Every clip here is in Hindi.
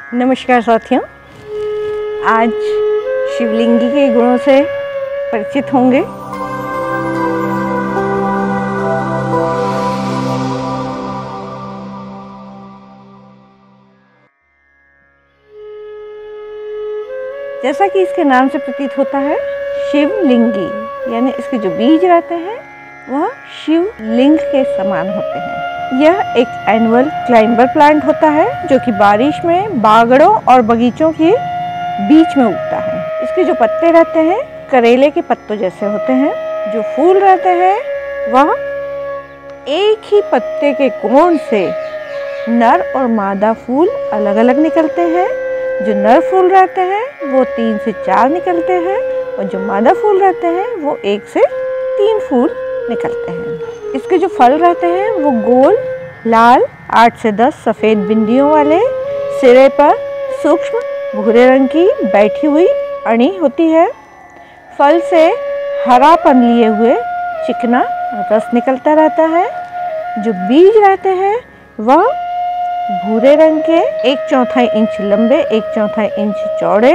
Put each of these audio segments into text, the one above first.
नमस्कार साथियों, आज शिवलिंगी के गुणों से परिचित होंगे। जैसा कि इसके नाम से प्रतीत होता है, शिवलिंगी यानी इसके जो बीज रहते हैं वह शिवलिंग के समान होते हैं। यह एक एनुअल क्लाइंबर प्लांट होता है जो कि बारिश में बागड़ों और बगीचों के बीच में उगता है। इसके जो पत्ते रहते हैं करेले के पत्तों जैसे होते हैं। जो फूल रहते हैं वह एक ही पत्ते के कोण से नर और मादा फूल अलग अलग निकलते हैं। जो नर फूल रहते हैं वो 3 से 4 निकलते हैं और जो मादा फूल रहते हैं वो 1 से 3 फूल निकलते हैं। इसके जो फल रहते हैं वो गोल, लाल, 8 से 10 सफ़ेद बिंदियों वाले, सिरे पर सूक्ष्म भूरे रंग की बैठी हुई अणी होती है। फल से हरापन लिए हुए चिकना रस निकलता रहता है। जो बीज रहते हैं वह भूरे रंग के 1/4 इंच लंबे, 1/4 इंच चौड़े,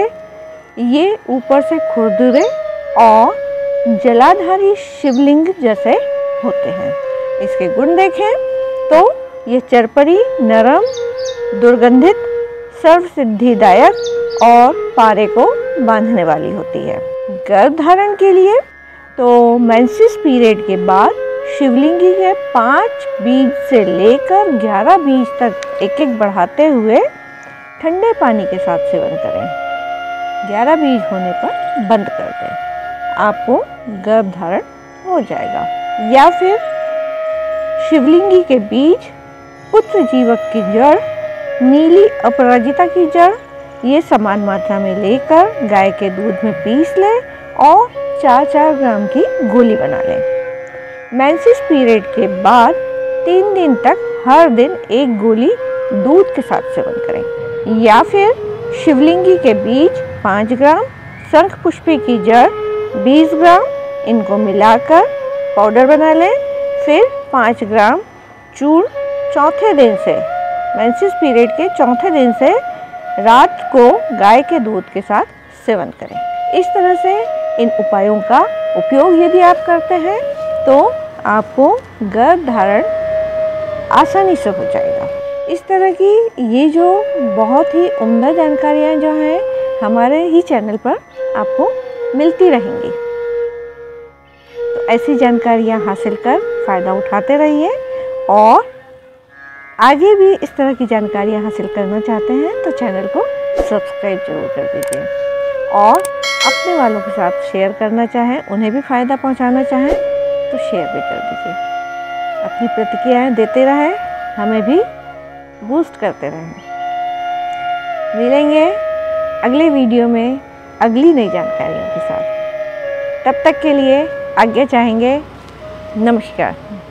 ये ऊपर से खुरदुरे और जलाधारी शिवलिंग जैसे होते हैं। इसके गुण देखें तो ये चरपरी, नरम, दुर्गंधित, सर्वसिद्धिदायक और पारे को बांधने वाली होती है। गर्भधारण के लिए तो मेंसेस पीरियड के बाद शिवलिंगी के 5 बीज से लेकर 11 बीज तक एक बढ़ाते हुए ठंडे पानी के साथ सेवन करें। 11 बीज होने पर बंद कर दें, आपको गर्भधारण हो जाएगा। या फिर शिवलिंगी के बीज, पुत्र जीवक की जड़, नीली अपराजिता की जड़, ये समान मात्रा में लेकर गाय के दूध में पीस लें और 4-4 ग्राम की गोली बना लें। मेंसेस पीरियड के बाद 3 दिन तक हर दिन 1 गोली दूध के साथ सेवन करें। या फिर शिवलिंगी के बीज 5 ग्राम, शंख पुष्पी की जड़ 20 ग्राम, इनको मिलाकर पाउडर बना लें। फिर 5 ग्राम चूर्ण चौथे दिन से, मेंसेस पीरियड के चौथे दिन से रात को गाय के दूध के साथ सेवन करें। इस तरह से इन उपायों का उपयोग यदि आप करते हैं तो आपको गर्भधारण आसानी से हो जाएगा। इस तरह की ये जो बहुत ही उम्दा जानकारियाँ जो हैं हमारे ही चैनल पर आपको मिलती रहेंगी। तो ऐसी जानकारियाँ हासिल कर फ़ायदा उठाते रहिए और आगे भी इस तरह की जानकारियाँ हासिल करना चाहते हैं तो चैनल को सब्सक्राइब जरूर कर दीजिए और अपने वालों के साथ शेयर करना चाहें, उन्हें भी फ़ायदा पहुंचाना चाहें तो शेयर भी कर दीजिए। अपनी प्रतिक्रियाएं देते रहें, हमें भी बूस्ट करते रहें। मिलेंगे अगले वीडियो में अगली नई जानकारियों के साथ। तब तक के लिए आज्ञा चाहेंगे। नमस्कार।